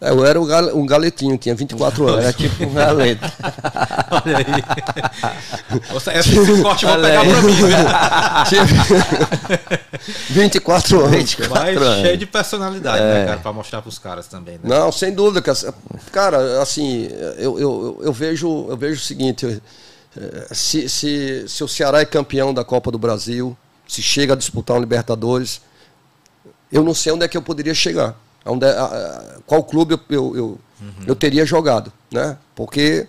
Eu era um galetinho, tinha 24 anos. Era tipo um galeto. Olha aí. Esse corte eu vou pegar pra mim, Tinha 24 anos. 24 Mas anos. cheio de personalidade, né, cara? Pra mostrar pros caras também, né? Não, sem dúvida. Cara, assim, eu vejo o seguinte: se o Ceará é campeão da Copa do Brasil, se chega a disputar um Libertadores, eu não sei onde é que eu poderia chegar. Qual clube eu teria jogado, né? Porque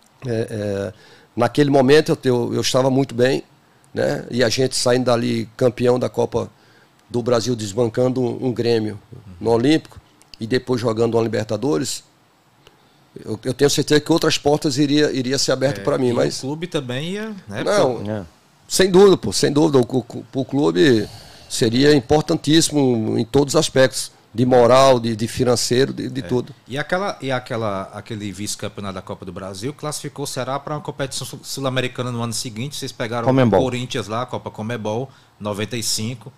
naquele momento eu estava muito bem, né? E a gente saindo dali campeão da Copa do Brasil, desbancando um Grêmio no Olímpico e depois jogando uma Libertadores, eu tenho certeza que outras portas iria ser aberto para mim, mas o clube também ia, né? Não, sem dúvida, pô, sem dúvida, o clube seria importantíssimo em todos os aspectos. De moral, de financeiro, de tudo. E aquele vice-campeonato da Copa do Brasil classificou o Ceará para uma competição sul-americana no ano seguinte. Vocês pegaram o Corinthians lá, a Copa Conmebol, 95.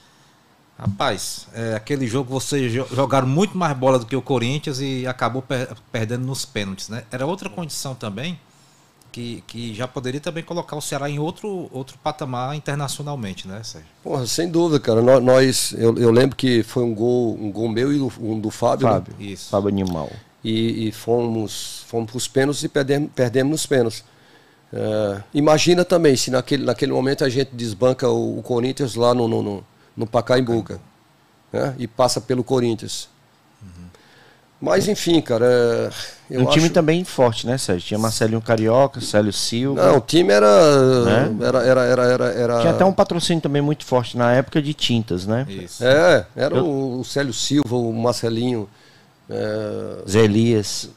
Rapaz, aquele jogo vocês jogaram muito mais bola do que o Corinthians e acabou perdendo nos pênaltis, né? Era outra condição também que já poderia também colocar o Ceará em outro patamar internacionalmente, né, Sérgio? Porra, sem dúvida, cara. Eu lembro que foi um gol meu e um do Fábio. Fábio, né? Isso. Fábio Animal. E fomos para os pênaltis e perdemos nos pênaltis. Imagina também se naquele momento a gente desbanca o Corinthians lá no Pacaembu, né? E passa pelo Corinthians. Mas enfim, cara, um time também forte, né, Sérgio? Tinha Marcelinho Carioca, Célio Silva. Não, o time era... Tinha até um patrocínio também muito forte na época de tintas, né? Isso. Era o Célio Silva, o Marcelinho... Zé Elias.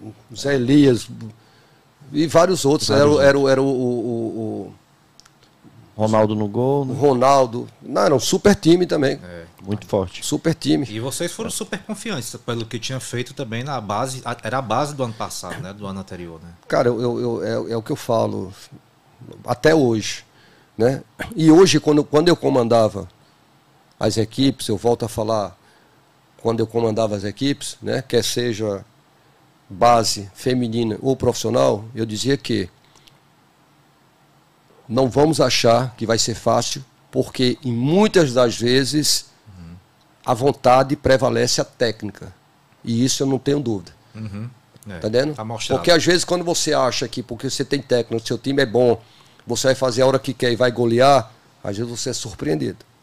E vários outros. Era o Ronaldo no gol. Né? O Ronaldo. Não, era um super time também. Muito forte. Super time. E vocês foram super confiantes pelo que tinha feito também na base. Era a base do ano passado, né? Do ano anterior, né? Cara, é o que eu falo. Até hoje. Né? E hoje, quando eu comandava as equipes, eu volto a falar, quando eu comandava as equipes, né? Quer seja base feminina ou profissional, eu dizia que não vamos achar que vai ser fácil, porque em muitas das vezes a vontade prevalece a técnica. E isso eu não tenho dúvida. Tá entendendo? Tá porque às vezes quando você acha que porque você tem técnica, seu time é bom, você vai fazer a hora que quer e vai golear, às vezes você é surpreendido.